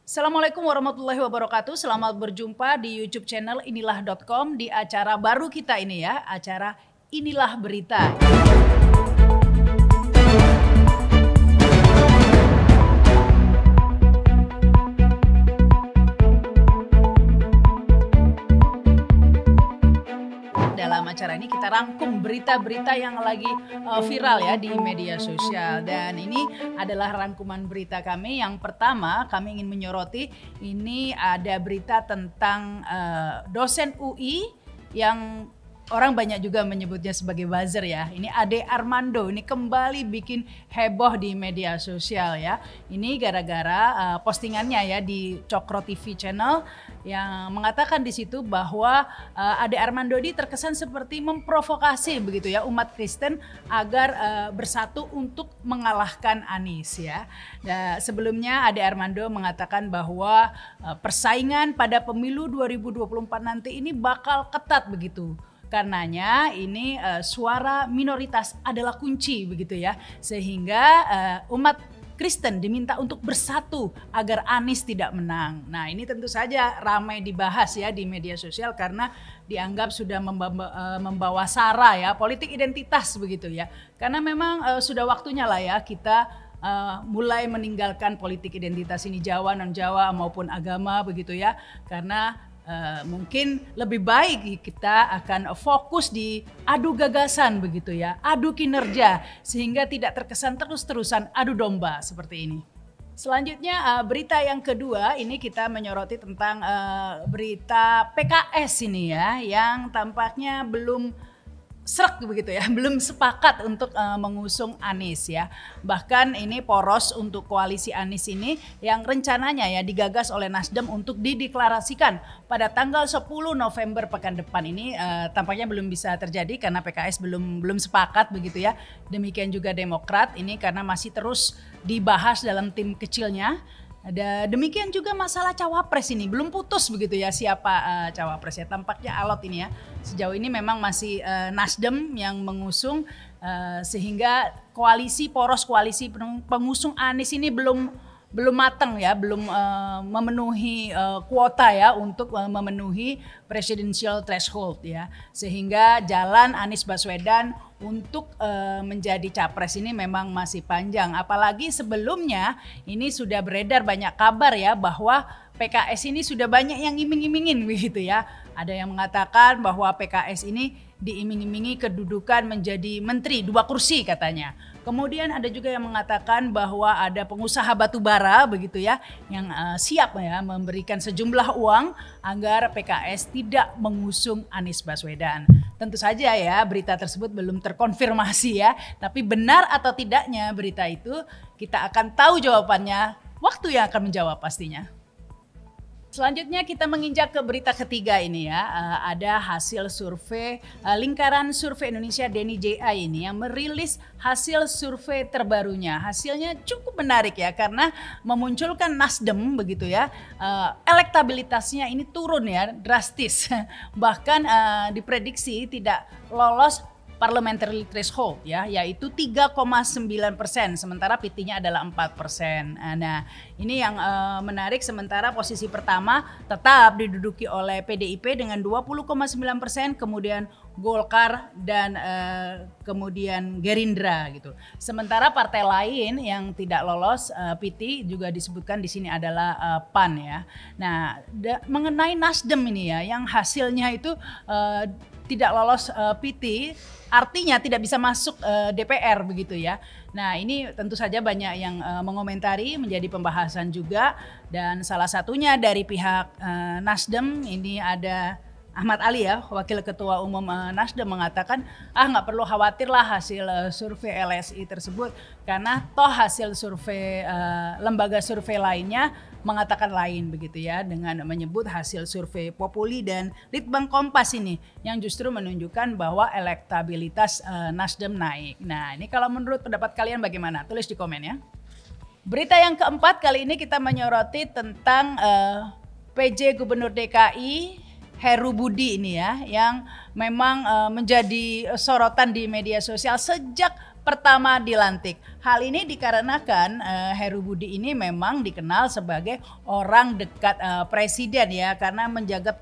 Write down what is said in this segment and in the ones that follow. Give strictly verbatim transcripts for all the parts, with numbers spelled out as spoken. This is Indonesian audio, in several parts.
Assalamualaikum warahmatullahi wabarakatuh. Selamat berjumpa di YouTube channel inilah dot com di acara baru kita ini ya, acara Inilah Berita. Dalam acara ini kita rangkum berita-berita yang lagi uh, viral ya di media sosial, dan ini adalah rangkuman berita kami. Yang pertama kami ingin menyoroti, ini ada berita tentang uh, dosen U I yang orang banyak juga menyebutnya sebagai buzzer ya. Ini Ade Armando ini kembali bikin heboh di media sosial ya. Ini gara-gara uh, postingannya ya di Cokro T V channel yang mengatakan di situ bahwa uh, Ade Armando ini terkesan seperti memprovokasi begitu ya umat Kristen agar uh, bersatu untuk mengalahkan Anies ya. Dan sebelumnya Ade Armando mengatakan bahwa uh, persaingan pada pemilu dua ribu dua puluh empat nanti ini bakal ketat begitu. Karenanya ini uh, suara minoritas adalah kunci begitu ya, sehingga uh, umat Kristen diminta untuk bersatu agar Anies tidak menang. Nah ini tentu saja ramai dibahas ya di media sosial karena dianggap sudah membawa, uh, membawa sara ya politik identitas begitu ya. Karena memang uh, sudah waktunya lah ya kita uh, mulai meninggalkan politik identitas ini, Jawa, non-Jawa maupun agama begitu ya. Karena Uh, mungkin lebih baik kita akan fokus di adu gagasan begitu ya, adu kinerja, sehingga tidak terkesan terus-terusan adu domba seperti ini. Selanjutnya uh, berita yang kedua ini kita menyoroti tentang uh, berita P K S ini ya, yang tampaknya belum srek begitu ya, belum sepakat untuk uh, mengusung Anies ya. Bahkan ini poros untuk koalisi Anies ini yang rencananya ya digagas oleh Nasdem untuk dideklarasikan pada tanggal sepuluh November pekan depan ini uh, tampaknya belum bisa terjadi karena P K S belum belum sepakat begitu ya. Demikian juga Demokrat ini karena masih terus dibahas dalam tim kecilnya. Ada demikian juga masalah cawapres ini belum putus begitu ya siapa uh, cawapresnya, tampaknya alot ini ya. Sejauh ini memang masih uh, Nasdem yang mengusung uh, sehingga koalisi poros koalisi pengusung Anies ini belum belum matang ya, belum uh, memenuhi uh, kuota ya untuk uh, memenuhi presidential threshold ya, sehingga jalan Anies Baswedan untuk uh, menjadi capres ini memang masih panjang. Apalagi sebelumnya ini sudah beredar banyak kabar ya bahwa P K S ini sudah banyak yang iming-imingin begitu ya. Ada yang mengatakan bahwa P K S ini diiming-imingi kedudukan menjadi menteri dua kursi katanya. Kemudian ada juga yang mengatakan bahwa ada pengusaha batu bara begitu ya yang uh, siap ya memberikan sejumlah uang agar P K S tidak mengusung Anies Baswedan. Tentu saja ya berita tersebut belum terkonfirmasi ya, tapi benar atau tidaknya berita itu kita akan tahu jawabannya, waktu yang akan menjawab pastinya. Selanjutnya kita menginjak ke berita ketiga ini ya, uh, ada hasil survei uh, lingkaran survei Indonesia Denny J I ini yang merilis hasil survei terbarunya. Hasilnya cukup menarik ya karena memunculkan Nasdem begitu ya, uh, elektabilitasnya ini turun ya drastis, bahkan uh, diprediksi tidak lolos parliamentary threshold ya, yaitu tiga koma sembilan persen, sementara P T-nya adalah empat persen. Nah ini yang uh, menarik, sementara posisi pertama tetap diduduki oleh P D I P dengan dua puluh koma sembilan persen, kemudian Golkar dan uh, kemudian Gerindra gitu. Sementara partai lain yang tidak lolos uh, P T juga disebutkan di sini adalah uh, P A N ya. Nah da- mengenai Nasdem ini ya, yang hasilnya itu uh, tidak lolos uh, P T, artinya tidak bisa masuk uh, D P R begitu ya. Nah ini tentu saja banyak yang uh, mengomentari, menjadi pembahasan juga, dan salah satunya dari pihak uh, Nasdem ini ada Ahmad Ali ya, Wakil Ketua Umum uh, Nasdem mengatakan ah nggak perlu khawatir lah hasil uh, survei L S I tersebut karena toh hasil survei uh, lembaga survei lainnya mengatakan lain begitu ya, dengan menyebut hasil survei Populi dan Litbang Kompas ini yang justru menunjukkan bahwa elektabilitas uh, Nasdem naik. Nah ini kalau menurut pendapat kalian bagaimana? Tulis di komen ya. Berita yang keempat kali ini kita menyoroti tentang uh, P J Gubernur D K I Heru Budi ini ya, yang memang uh, menjadi sorotan di media sosial sejak pertama dilantik. Hal ini dikarenakan uh, Heru Budi ini memang dikenal sebagai orang dekat uh, presiden ya, karena menjaga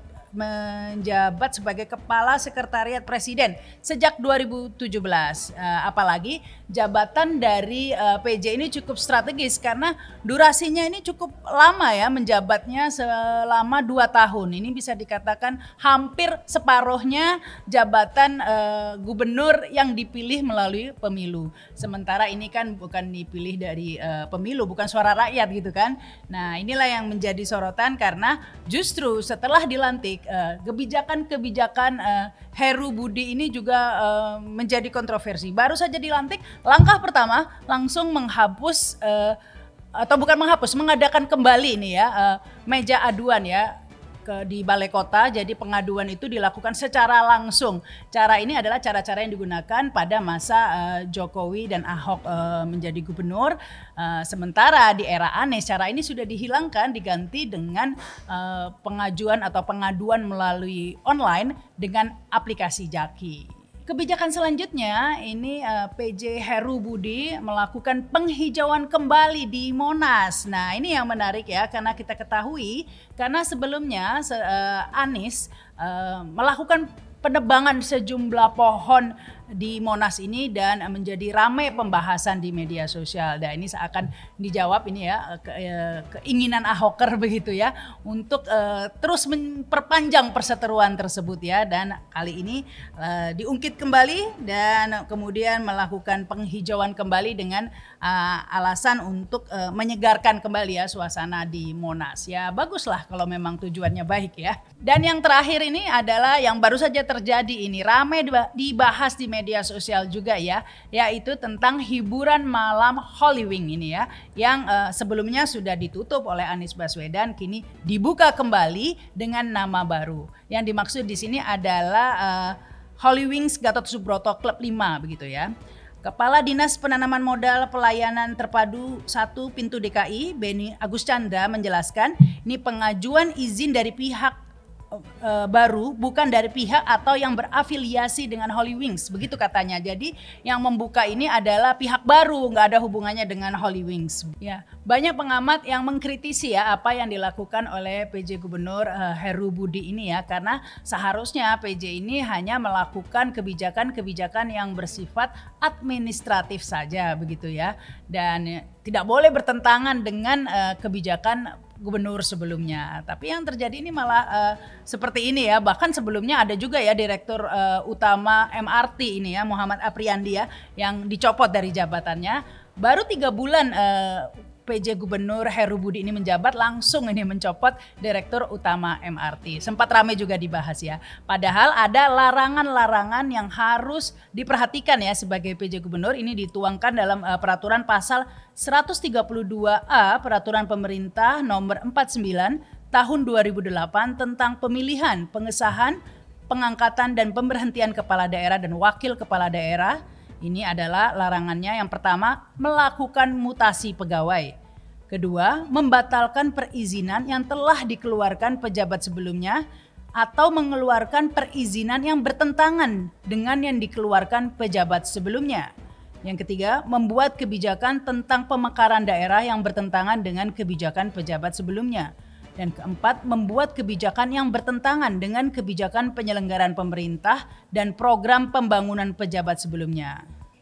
menjabat sebagai Kepala Sekretariat Presiden sejak dua ribu tujuh belas. Uh, apalagi jabatan dari uh, P J ini cukup strategis karena durasinya ini cukup lama ya, menjabatnya selama dua tahun. Ini bisa dikatakan hampir separuhnya jabatan uh, gubernur yang dipilih melalui pemilu. Sementara ini kan bukan dipilih dari uh, pemilu, bukan suara rakyat gitu kan. Nah, inilah yang menjadi sorotan karena justru setelah dilantik Uh, kebijakan-kebijakan uh, Heru Budi ini juga uh, menjadi kontroversi. Baru saja dilantik, langkah pertama langsung menghapus uh, atau bukan menghapus, mengadakan kembali nih ya uh, meja aduan ya ke di Balai Kota. Jadi pengaduan itu dilakukan secara langsung. Cara ini adalah cara-cara yang digunakan pada masa uh, Jokowi dan Ahok uh, menjadi gubernur. Uh, sementara di era Anies cara ini sudah dihilangkan, diganti dengan uh, pengajuan atau pengaduan melalui online dengan aplikasi Jaki. Kebijakan selanjutnya ini uh, P J Heru Budi melakukan penghijauan kembali di Monas. Nah, ini yang menarik ya, karena kita ketahui karena sebelumnya uh, Anies uh, melakukan penebangan sejumlah pohon di Monas ini dan menjadi ramai pembahasan di media sosial. Dan ini seakan dijawab ini ya ke, eh, keinginan Ahoker begitu ya untuk eh, terus memperpanjang perseteruan tersebut ya, dan kali ini eh, diungkit kembali dan kemudian melakukan penghijauan kembali dengan eh, alasan untuk eh, menyegarkan kembali ya suasana di Monas. Ya baguslah kalau memang tujuannya baik ya. Dan yang terakhir ini adalah yang baru saja terjadi, ini ramai dibahas di media sosial juga ya, yaitu tentang hiburan malam Hollywing ini ya, yang uh, sebelumnya sudah ditutup oleh Anies Baswedan, kini dibuka kembali dengan nama baru. Yang dimaksud di sini adalah uh, Hollywings Gatot Subroto Club lima begitu ya. Kepala Dinas Penanaman Modal Pelayanan Terpadu satu Pintu D K I, Beni Agus Chandra menjelaskan, ini pengajuan izin dari pihak Uh, baru, bukan dari pihak atau yang berafiliasi dengan Hollywings, begitu katanya. Jadi yang membuka ini adalah pihak baru, nggak ada hubungannya dengan Hollywings. Ya, banyak pengamat yang mengkritisi ya apa yang dilakukan oleh P J Gubernur uh, Heru Budi ini ya, karena seharusnya P J ini hanya melakukan kebijakan-kebijakan yang bersifat administratif saja begitu ya, dan tidak boleh bertentangan dengan uh, kebijakan gubernur sebelumnya. Tapi yang terjadi ini malah uh, seperti ini ya. Bahkan sebelumnya ada juga ya Direktur uh, Utama M R T ini ya, Muhammad Apriandi ya, yang dicopot dari jabatannya. Baru tiga bulan uh, P J Gubernur Heru Budi ini menjabat, langsung ini mencopot Direktur Utama M R T. Sempat ramai juga dibahas ya. Padahal ada larangan-larangan yang harus diperhatikan ya sebagai P J Gubernur. Ini dituangkan dalam uh, peraturan pasal seratus tiga puluh dua A Peraturan Pemerintah Nomor empat puluh sembilan Tahun dua ribu delapan tentang pemilihan, pengesahan, pengangkatan dan pemberhentian kepala daerah dan wakil kepala daerah. Ini adalah larangannya. Yang pertama, melakukan mutasi pegawai. Kedua, membatalkan perizinan yang telah dikeluarkan pejabat sebelumnya atau mengeluarkan perizinan yang bertentangan dengan yang dikeluarkan pejabat sebelumnya. Yang ketiga, membuat kebijakan tentang pemekaran daerah yang bertentangan dengan kebijakan pejabat sebelumnya. Dan keempat, membuat kebijakan yang bertentangan dengan kebijakan penyelenggaraan pemerintah dan program pembangunan pejabat sebelumnya.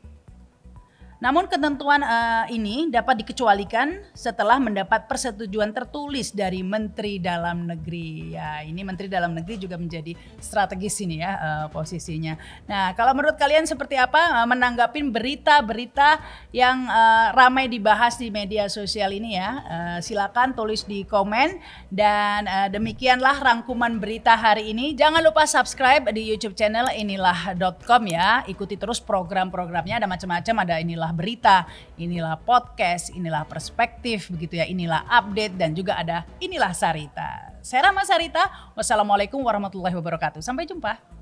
Namun ketentuan uh, ini dapat dikecualikan setelah mendapat persetujuan tertulis dari Menteri Dalam Negeri. Ya, ini Menteri Dalam Negeri juga menjadi strategis ini ya uh, posisinya. Nah, kalau menurut kalian seperti apa uh, menanggapi berita-berita yang uh, ramai dibahas di media sosial ini ya? Uh, silakan tulis di komen, dan uh, demikianlah rangkuman berita hari ini. Jangan lupa subscribe di YouTube channel inilah dot com ya. Ikuti terus program-programnya, ada macam-macam, ada inilah berita, inilah podcast, inilah perspektif begitu ya, inilah update, dan juga ada inilah Sarita. Saya Rama Sarita. Wassalamualaikum warahmatullahi wabarakatuh. Sampai jumpa.